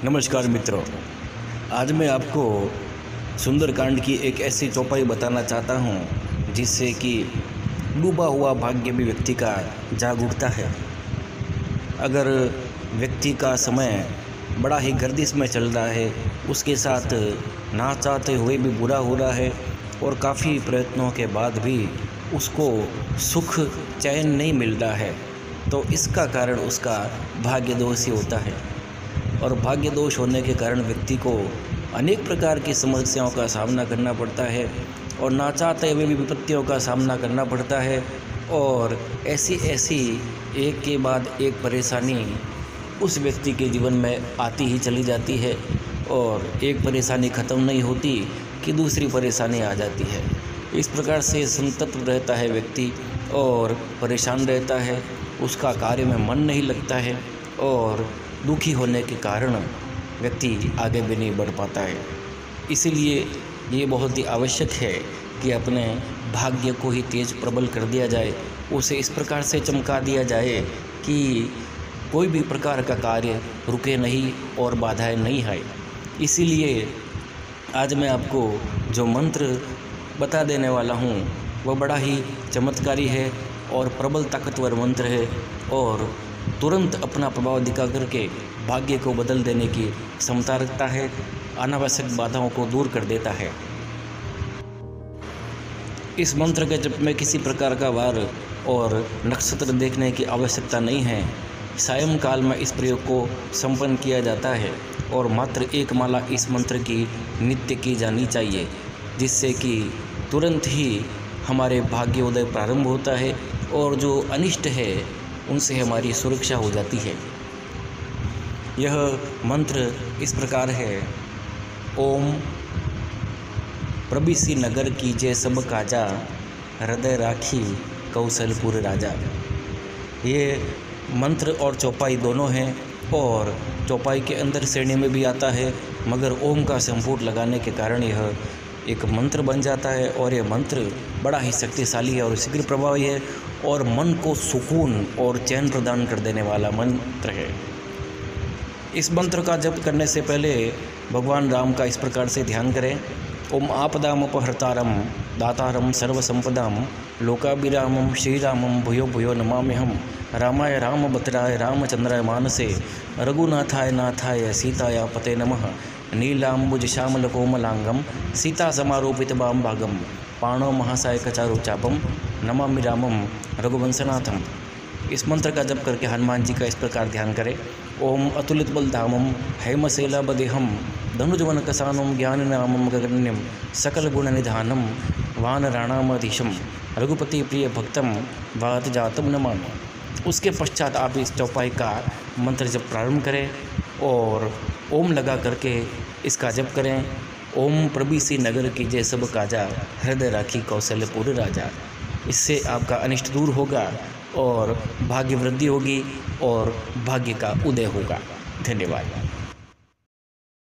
नमस्कार मित्रों, आज मैं आपको सुंदरकांड की एक ऐसी चौपाई बताना चाहता हूँ जिससे कि डूबा हुआ भाग्य भी व्यक्ति का जाग उठता है। अगर व्यक्ति का समय बड़ा ही गर्दिश में चल रहा है, उसके साथ ना चाहते हुए भी बुरा हो रहा है और काफ़ी प्रयत्नों के बाद भी उसको सुख चैन नहीं मिल रहा है, तो इसका कारण उसका भाग्य दोष ही होता है। और भाग्य दोष होने के कारण व्यक्ति को अनेक प्रकार की समस्याओं का सामना करना पड़ता है और ना चाहते हुए भी विपत्तियों का सामना करना पड़ता है। और ऐसी एक के बाद एक परेशानी उस व्यक्ति के जीवन में आती ही चली जाती है और एक परेशानी ख़त्म नहीं होती कि दूसरी परेशानी आ जाती है। इस प्रकार से संतप्त रहता है व्यक्ति और परेशान रहता है, उसका कार्य में मन नहीं लगता है और दुखी होने के कारण व्यक्ति आगे भी नहीं बढ़ पाता है। इसीलिए ये बहुत ही आवश्यक है कि अपने भाग्य को ही तेज प्रबल कर दिया जाए, उसे इस प्रकार से चमका दिया जाए कि कोई भी प्रकार का कार्य रुके नहीं और बाधाएं नहीं आए। इसीलिए आज मैं आपको जो मंत्र बता देने वाला हूँ वह बड़ा ही चमत्कारी है और प्रबल ताकतवर मंत्र है और तुरंत अपना प्रभाव दिखा करके भाग्य को बदल देने की क्षमता रखता है, अनावश्यक बाधाओं को दूर कर देता है। इस मंत्र के जप में किसी प्रकार का वार और नक्षत्र देखने की आवश्यकता नहीं है। सायंकाल में इस प्रयोग को संपन्न किया जाता है और मात्र एक माला इस मंत्र की नित्य की जानी चाहिए, जिससे कि तुरंत ही हमारे भाग्योदय प्रारंभ होता है और जो अनिष्ट है उनसे हमारी सुरक्षा हो जाती है। यह मंत्र इस प्रकार है। ओम प्रबिसी नगर कीजे सब काजा, हृदय राखी कौशलपुर राजा। ये मंत्र और चौपाई दोनों हैं और चौपाई के अंदर श्रेणी में भी आता है, मगर ओम का संपुट लगाने के कारण यह एक मंत्र बन जाता है और यह मंत्र बड़ा ही शक्तिशाली है और शीघ्र प्रभावी है और मन को सुकून और चैन प्रदान कर देने वाला मंत्र है। इस मंत्र का जप करने से पहले भगवान राम का इस प्रकार से ध्यान करें। ओम आपदामपहर्तारम दातारम सर्वसंपदाम लोकाभिरामम श्रीरामम भूयो भूयो नमाम्यहम्। रामाय रामभद्राय रामचंद्राय मानसे रघुनाथाय नाथाय सीताया पते नमः। नीलाम्बुज श्यामल कोमलांगम सीता समारोपित बाम भागम पाणो महासायकचारु चापम नमामि रामम रघुवंशनाथम। इस मंत्र का जप करके हनुमान जी का इस प्रकार ध्यान करें। ओम अतुलित बलधामम हेमशैलाबदेहम धनुजवन कसानम ज्ञान नामम गगण्यम सकल गुण निधानम वानराणामधीशम रघुपति प्रिय भक्तम वात जातम नमामि। उसके पश्चात आप इस चौपाई का मंत्र जब प्रारंभ करें और ओम लगा करके इसका जप करें। ओम प्रबिसी नगर कीजे सब काजा, हृदय राखी कौशलपुर राजा। इससे आपका अनिष्ट दूर होगा और भाग्य वृद्धि होगी और भाग्य का उदय होगा। धन्यवाद।